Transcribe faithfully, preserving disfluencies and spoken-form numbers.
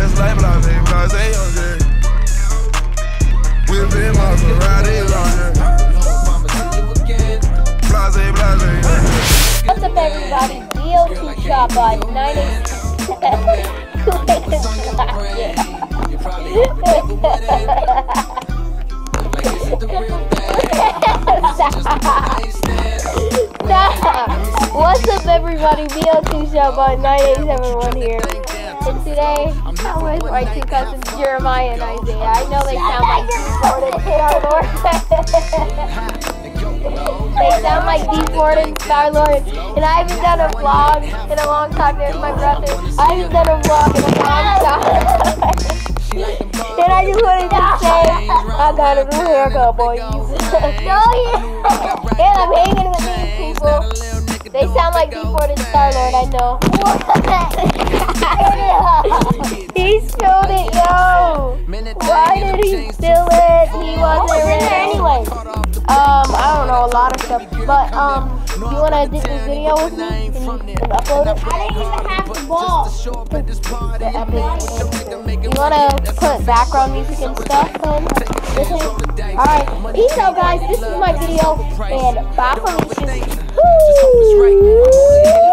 just like blase, blase on there. Whipping my Ferrari on there. Blase, blase. What's up, everybody? D O T shop by nine eight What's up, everybody? B O two shop by nine eight seven one here. And today, I'm with my two cousins, Jeremiah and Isaiah. I know they sound like D Ford and Star-Lord. They sound like D Ford and Star-Lord. And I haven't done a vlog in a long time. There's my brother. I haven't done a vlog in a long time. And I just wanted to say, I got a new haircut, boys. And I'm hanging with these people. They sound like D Ford and Star-Lord, I know. He spilled it, yo! Why did he spill it? He wasn't in there anyway. Um, I don't know, a lot of stuff. But, um, you want to edit this video with me and, and upload it? I didn't even have the ball. The epic. You want to put background music and stuff in? Alright, peace out, guys. This is my video, and bye for me. Woo!